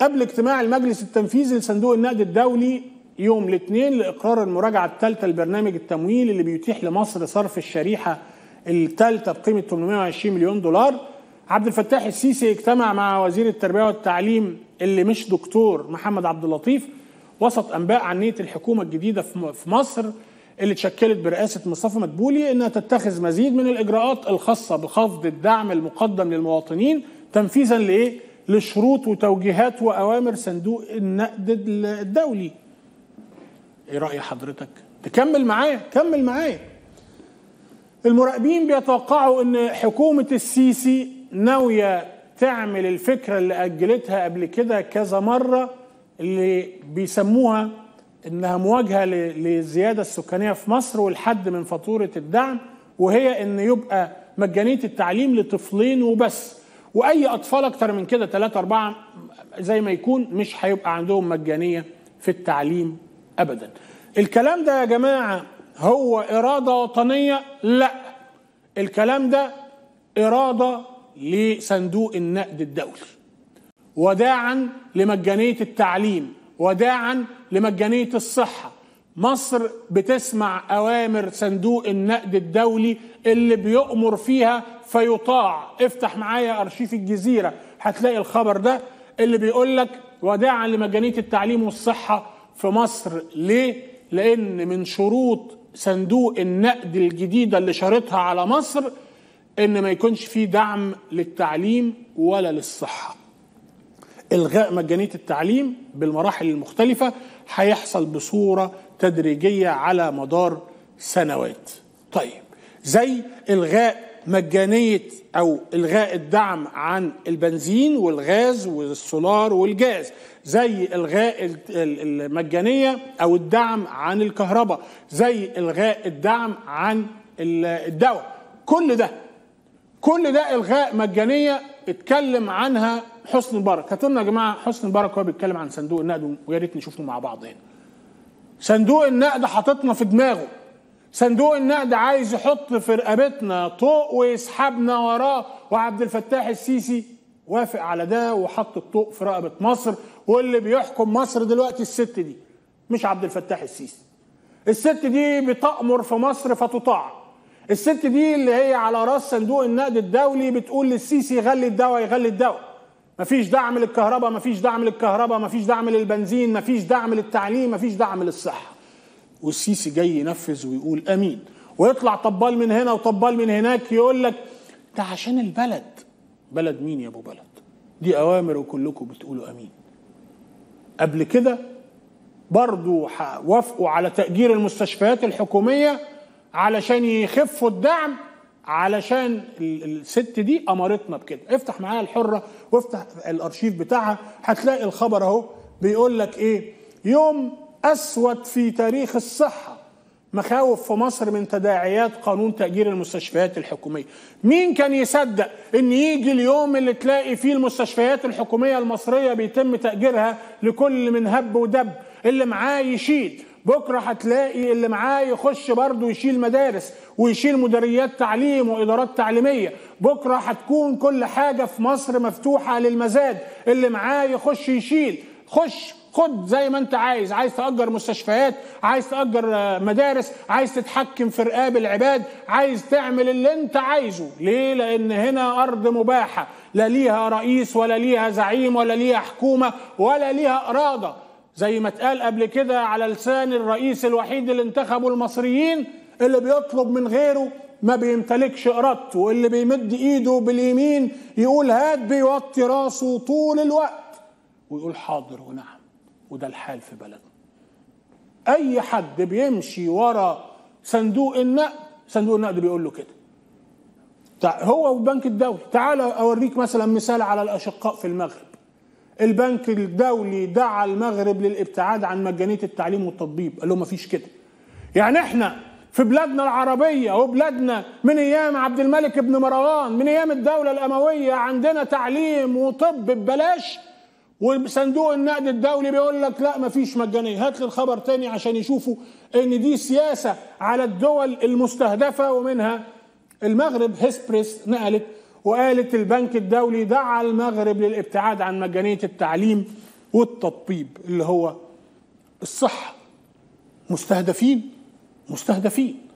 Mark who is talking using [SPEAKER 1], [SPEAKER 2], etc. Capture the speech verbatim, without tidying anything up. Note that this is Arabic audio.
[SPEAKER 1] قبل اجتماع المجلس التنفيذي لصندوق النقد الدولي يوم الاثنين لإقرار المراجعة الثالثة لبرنامج التمويل اللي بيتيح لمصر صرف الشريحة الثالثة بقيمة ثمانمائة وعشرين مليون دولار، عبد الفتاح السيسي اجتمع مع وزير التربية والتعليم اللي مش دكتور محمد عبد اللطيف وسط أنباء عن نية الحكومة الجديدة في مصر اللي اتشكلت برئاسة مصطفى مدبولي إنها تتخذ مزيد من الإجراءات الخاصة بخفض الدعم المقدم للمواطنين تنفيذا لإيه؟ لشروط وتوجيهات وأوامر صندوق النقد الدولي. إيه رأي حضرتك؟ تكمل معايا، كمل معايا. المراقبين بيتوقعوا إن حكومة السيسي ناوية تعمل الفكرة اللي أجلتها قبل كده كذا مرة، اللي بيسموها إنها مواجهة للزيادة السكانية في مصر والحد من فاتورة الدعم، وهي إن يبقى مجانية التعليم لطفلين وبس، وأي أطفال أكتر من كده ثلاثة أربعة زي ما يكون مش هيبقى عندهم مجانية في التعليم أبدا. الكلام ده يا جماعة هو إرادة وطنية؟ لا، الكلام ده إرادة لصندوق النقد الدولي، وداعا لمجانية التعليم، وداعا لمجانية الصحة. مصر بتسمع أوامر صندوق النقد الدولي اللي بيؤمر فيها فيطاع. افتح معايا أرشيف الجزيرة هتلاقي الخبر ده اللي بيقول لك وداعا لمجانية التعليم والصحة في مصر. ليه؟ لأن من شروط صندوق النقد الجديدة اللي شارطها على مصر إن ما يكونش فيه دعم للتعليم ولا للصحة. إلغاء مجانية التعليم بالمراحل المختلفة هيحصل بصورة تدريجية على مدار سنوات. طيب، زي إلغاء مجانية أو إلغاء الدعم عن البنزين والغاز والسولار والجاز، زي إلغاء المجانية أو الدعم عن الكهرباء، زي إلغاء الدعم عن الدواء. كل ده كل ده إلغاء مجانية اتكلم عنها حسني مبارك. هاتوا لنا يا جماعة حسني مبارك وهو بيتكلم عن صندوق النقد، ويا ريت نشوفه مع بعض هنا. صندوق النقد حاططنا في دماغه، صندوق النقد عايز يحط في رقبتنا طوق ويسحبنا وراه، وعبد الفتاح السيسي وافق على ده وحط الطوق في رقبة مصر. واللي بيحكم مصر دلوقتي الست دي، مش عبد الفتاح السيسي. الست دي بتأمر في مصر فتطاع. الست دي اللي هي على راس صندوق النقد الدولي بتقول للسيسي يغلي الدواء يغلي الدواء، مفيش دعم للكهرباء مفيش دعم للكهرباء مفيش دعم للبنزين مفيش دعم للتعليم مفيش دعم للصحة. والسيسي جاي ينفذ ويقول امين، ويطلع طبال من هنا وطبال من هناك يقول لك ده عشان البلد. بلد مين يا ابو بلد؟ دي اوامر وكلكم بتقولوا امين. قبل كده برضو وافقوا على تأجير المستشفيات الحكومية علشان يخفوا الدعم، علشان الست دي امرتنا بكده. افتح معايا الحرة وافتح الارشيف بتاعها هتلاقي الخبر اهو بيقول لك ايه: يوم أسود في تاريخ الصحة، مخاوف في مصر من تداعيات قانون تأجير المستشفيات الحكومية. مين كان يصدق ان يجي اليوم اللي تلاقي فيه المستشفيات الحكومية المصرية بيتم تأجيرها لكل من هب ودب، اللي معاه يشيل. بكرة هتلاقي اللي معاه يخش برضه يشيل مدارس ويشيل مديريات تعليم وإدارات تعليمية. بكرة هتكون كل حاجة في مصر مفتوحة للمزاد، اللي معاه يخش يشيل. خش خد زي ما انت عايز، عايز تأجر مستشفيات، عايز تأجر مدارس، عايز تتحكم في رقاب العباد، عايز تعمل اللي انت عايزه. ليه؟ لأن هنا أرض مباحة، لا ليها رئيس ولا ليها زعيم ولا ليها حكومة ولا ليها إرادة. زي ما اتقال قبل كده على لسان الرئيس الوحيد اللي انتخبوا المصريين، اللي بيطلب من غيره ما بيمتلكش إرادته، واللي بيمد إيده باليمين يقول هات بيوطي راسه طول الوقت ويقول حاضر ونعم. وده الحال في بلدنا. اي حد بيمشي ورا صندوق النقد، صندوق النقد بيقول له كده. هو والبنك الدولي. تعال اوريك مثلا مثال على الاشقاء في المغرب. البنك الدولي دعا المغرب للابتعاد عن مجانية التعليم والتطبيب، قال له مفيش كده. يعني احنا في بلادنا العربية وبلادنا من ايام عبد الملك بن مروان، من ايام الدولة الاموية، عندنا تعليم وطب ببلاش، وصندوق النقد الدولي بيقول لك لا مفيش مجانية. هات لي الخبر تاني عشان يشوفوا ان دي سياسة على الدول المستهدفة، ومنها المغرب. هسبريس نقلت وقالت البنك الدولي دعا المغرب للابتعاد عن مجانية التعليم والتطبيب اللي هو الصحة. مستهدفين مستهدفين